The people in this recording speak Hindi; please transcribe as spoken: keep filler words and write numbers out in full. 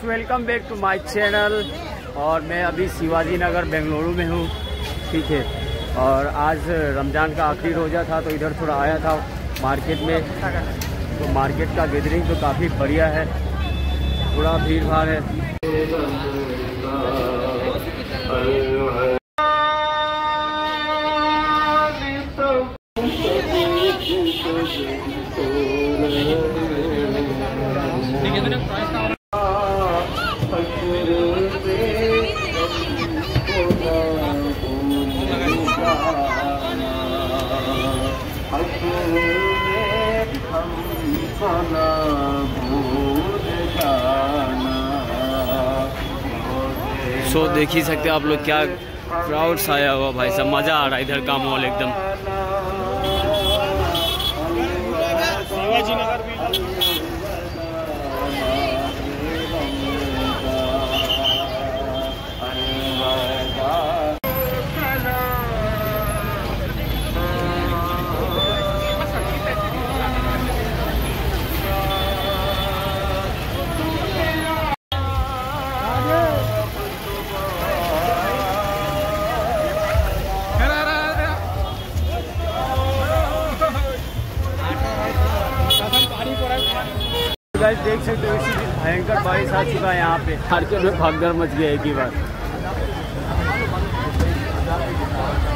Welcome back to my channel. और मैं अभी शिवाजी नगर बेंगलुरु में हूँ, ठीक है। और आज रमज़ान का आखिरी रोज़ा था तो इधर थोड़ा आया था मार्केट में। तो मार्केट का गैदरिंग तो काफ़ी बढ़िया है, थोड़ा भीड़ भाड़ है। सो देख ही सकते हैं आप लोग, क्या क्राउड्स आया हुआ भाई साहब, मज़ा आ रहा है इधर का माहौल एकदम। शिवाजी नगर भी गाइस देख सकते हो, इसी भयंकर बारिश आ चुका है यहाँ पे। मार्केट में भागदौड़ मच गया एक ही बार।